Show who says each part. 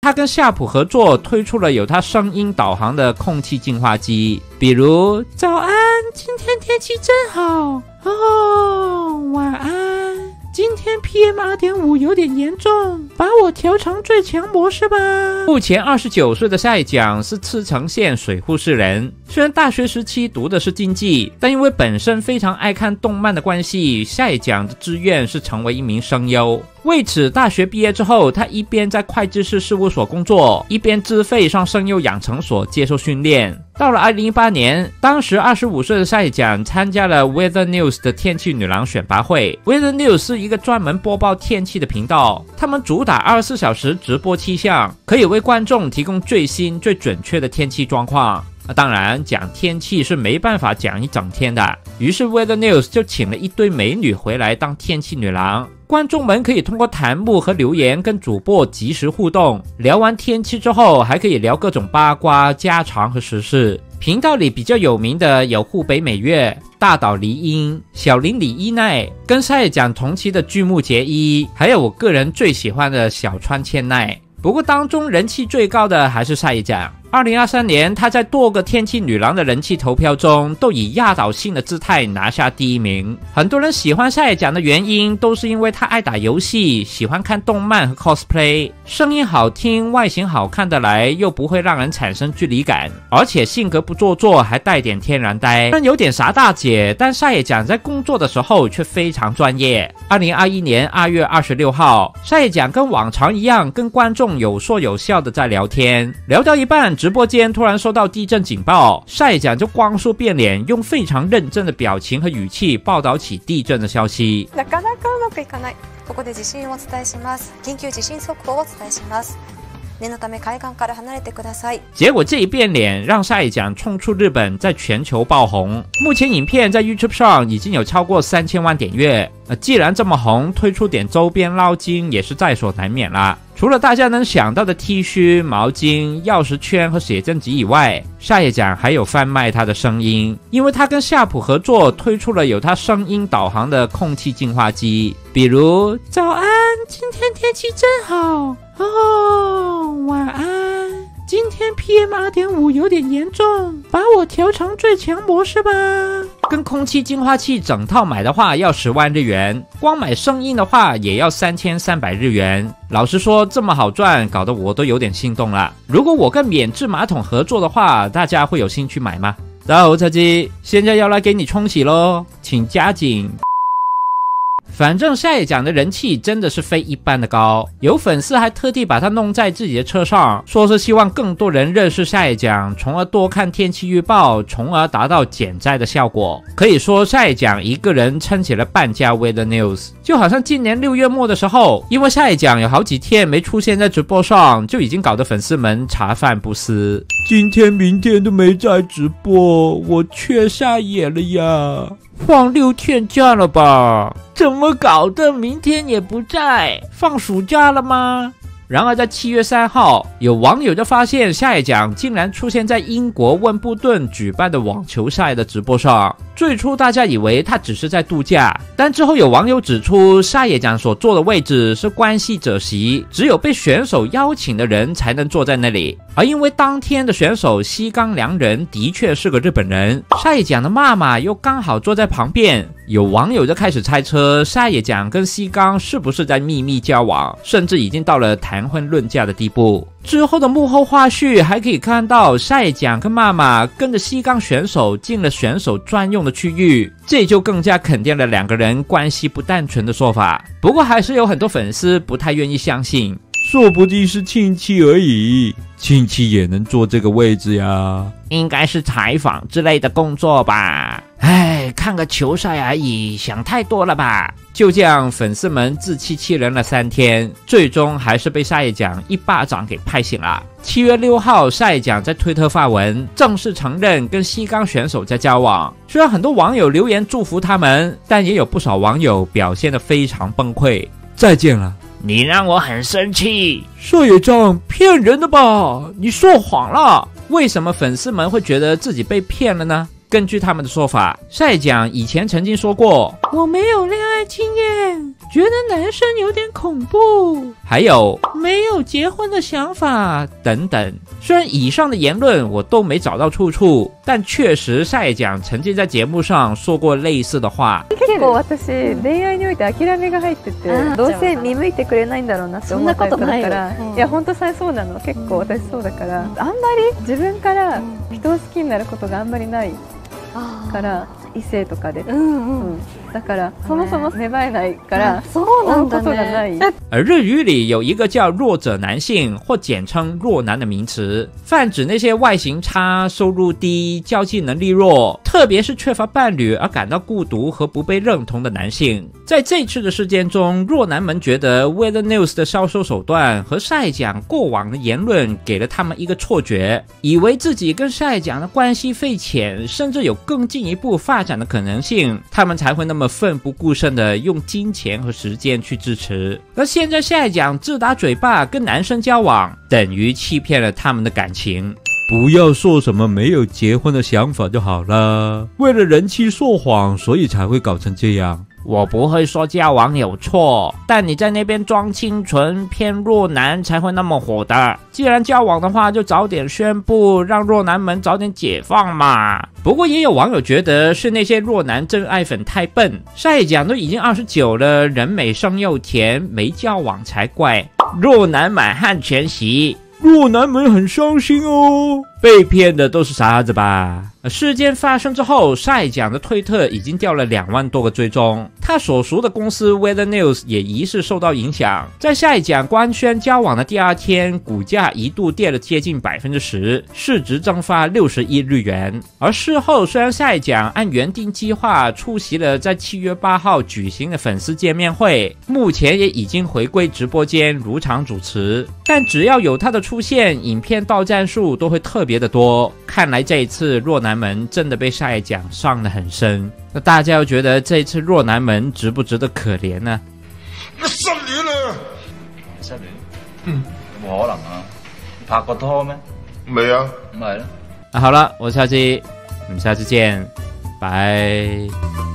Speaker 1: 他跟夏普合作推出了有他声音导航的空气净化机，比如早安，今天天气真好哦，晚安，今天 PM2.5 有点严重，把我调成最强模式吧。目前29岁的夏野奖是赤城县水户市人，虽然大学时期读的是经济，但因为本身非常爱看动漫的关系，夏野奖的志愿是成为一名声优。为此，大学毕业之后，他一边在会计师事务所工作，一边自费上声优养成所接受训练。到了2018年，当时25岁的夏野奖参加了 Weather News 的天气女郎选拔会。Weather News 是一个专门播报天气的频道，他们主打24小时直播气象，可以为观众提供最新最准确的天气状况。当然，讲天气是没办法讲一整天的，于是 Weather News 就请了一堆美女回来当天气女郎。观众们可以通过弹幕和留言跟主播及时互动，聊完天气之后，还可以聊各种八卦、家常和时事。频道里比较有名的有户北美月、大岛梨音、小林李依奈，跟夏野奖同期的剧目结衣，还有我个人最喜欢的小川千奈。不过当中人气最高的还是夏野奖。2023年，他在多个天气女郎的人气投票中，都以压倒性的姿态拿下第一名。很多人喜欢夏野奖的原因，都是因为他爱打游戏，喜欢看动漫和 cosplay， 声音好听，外形好看得来，又不会让人产生距离感，而且性格不做作，还带点天然呆。虽然有点傻大姐，但夏野奖在工作的时候却非常专业。2021年2月26号，夏野奖跟往常一样，跟观众有说有笑的在聊天，聊到一半，直播间突然收到地震警报，夏野奖就光速变脸，用非常认真的表情和语气报道起地震的消息。
Speaker 2: なかなかうまくいかない。ここで地震をお伝えします。緊急地震速報をお伝えします。念のため海岸から離れてください。
Speaker 1: 结果这一变脸让夏野奖冲出日本，在全球爆红。目前影片在 YouTube 上已经有超过3000万点阅。既然这么红，推出点周边捞金也是在所难免啦。除了大家能想到的 T 恤、毛巾、钥匙圈和写真集以外，夏野奖还有贩卖他的声音，因为他跟夏普合作推出了有他声音导航的空气净化机，比如早安，今天天气真好哦，晚安，今天 PM2.5 有点严重，把我调成最强模式吧。跟空气净化器整套买的话要10万日元，光买声音的话也要3300日元。老实说，这么好赚，搞得我都有点心动了。如果我跟免治马桶合作的话，大家会有兴趣买吗？大家好，我是鸡，现在要来给你冲洗咯，请加紧。反正夏野奖的人气真的是非一般的高，有粉丝还特地把它弄在自己的车上，说是希望更多人认识夏野奖，从而多看天气预报，从而达到减灾的效果。可以说夏野奖一个人撑起了半价 Weather News， 就好像今年6月末的时候，因为夏野奖有好几天没出现在直播上，就已经搞得粉丝们茶饭不思。今天明天都没在直播，我缺夏野了呀，放6天假了吧？怎么搞的？明天也不在，放暑假了吗？然而在7月3号，有网友就发现夏野奖竟然出现在英国温布顿举办的网球赛的直播上。最初大家以为他只是在度假，但之后有网友指出，夏野奖所坐的位置是关系者席，只有被选手邀请的人才能坐在那里。而因为当天的选手西冈良人的确是个日本人，夏野奖的妈妈又刚好坐在旁边，有网友就开始猜测夏野奖跟西冈是不是在秘密交往，甚至已经到了谈婚论嫁的地步。之后的幕后花絮还可以看到夏野奖跟妈妈跟着西冈选手进了选手专用的区域，这就更加肯定了两个人关系不单纯的说法。不过还是有很多粉丝不太愿意相信，说不定是亲戚而已，亲戚也能坐这个位置呀，应该是采访之类的工作吧。唉，看个球赛而已，想太多了吧。就这样，粉丝们自欺欺人了3天，最终还是被夏野奖一巴掌给拍醒了。7月6号，夏野奖在推特发文，正式承认跟西冈选手在交往。虽然很多网友留言祝福他们，但也有不少网友表现得非常崩溃。再见了，你让我很生气。夏野奖骗人的吧？你说谎了。为什么粉丝们会觉得自己被骗了呢？根据他们的说法，夏野奖以前曾经说过，我没有恋爱经验，觉得男生有点恐怖，还有没有结婚的想法等等。虽然以上的言论我都没找到出处，但确实晒奖曾经在节目上说过类似的话。
Speaker 3: 結構私恋愛において諦めが入ってて、どうせ見向いてくれないんだろうなって思ったりするから、いや本当さそうなの。結構私そうだから、あんまり自分から人を好きになることがあんまりないから、異性とかで、だからそもそも芽生えないからそうなんだね。
Speaker 1: 而日语里有一个叫弱者男性或简称弱男的名词，泛指那些外形差、收入低、交际能力弱，特别是缺乏伴侣而感到孤独和不被认同的男性。在这次的事件中，弱男们觉得 Weather News 的销售手段和晒奖过往的言论给了他们一个错觉，以为自己跟晒奖的关系匪浅，甚至有更进一步发展的可能性，他们才会那么奋不顾身的用金钱和时间去支持。而现在晒奖自打嘴巴跟男生交往，等于欺骗了他们的感情。不要说什么没有结婚的想法就好了，为了人气说谎，所以才会搞成这样。我不会说交往有错，但你在那边装清纯偏弱男才会那么火的。既然交往的话，就早点宣布，让弱男们早点解放嘛。不过也有网友觉得是那些弱男真爱粉太笨，晒奖都已经29了，人美声又甜，没交往才怪。弱男满汉全席，弱男们很伤心哦，被骗的都是傻子吧。事件发生之后，晒奖的推特已经掉了2万多个追踪，他所属的公司 Weather News 也疑似受到影响。在晒奖官宣交往的第2天，股价一度跌了接近 10%， 市值蒸发60亿日元。而事后虽然晒奖按原定计划出席了在7月8号举行的粉丝见面会，目前也已经回归直播间如常主持，但只要有他的出现，影片到赞数都会特别的多。看来这一次弱男们真的被晒奖伤得很深。那大家又覺得這次弱男們值不值得可憐呢？
Speaker 4: 你失戀啦！
Speaker 5: 失戀？有冇可能啊？拍過拖咩？
Speaker 4: 未啊。
Speaker 5: 咁咪咯。
Speaker 1: 好了，我是夏基，我們下次見，拜。